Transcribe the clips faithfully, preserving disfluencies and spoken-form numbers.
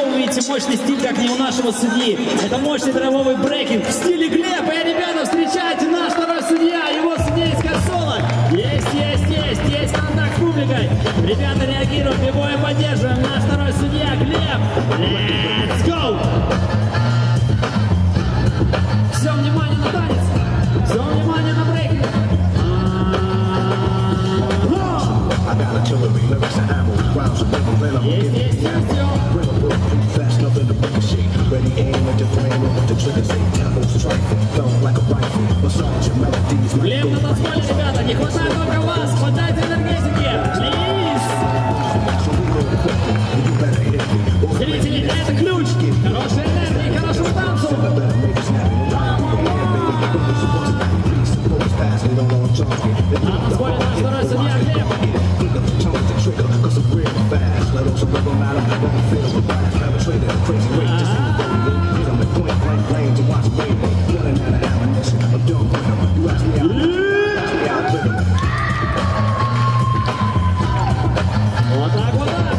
вы видите мощный стиль, как не у нашего судьи. Это мощный драйвовый брейкинг в стиле Глеб. И, ребята, встречайте, наш второй судья, его судейская консола. Есть, есть, есть, есть контакт с публикой. Ребята реагируют, бибоя поддерживаем. Наш второй судья, Глеб. Let's go! Все внимание на танец. Все внимание на брейкинг. Есть, есть, есть, все. Глеб на танцполе, ребята, не хватает только вас, хватайте энергетики, плиз! Зрители, это ключ, хорошей энергии, хорошему танцу! На танцполе наш второй судья Глеб. Вот так, вот так.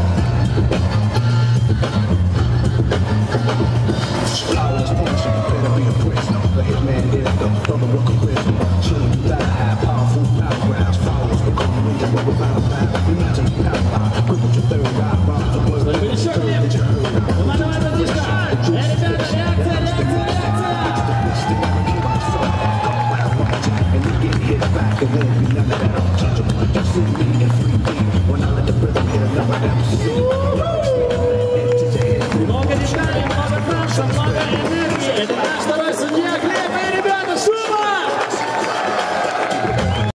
Imagine how I crippled your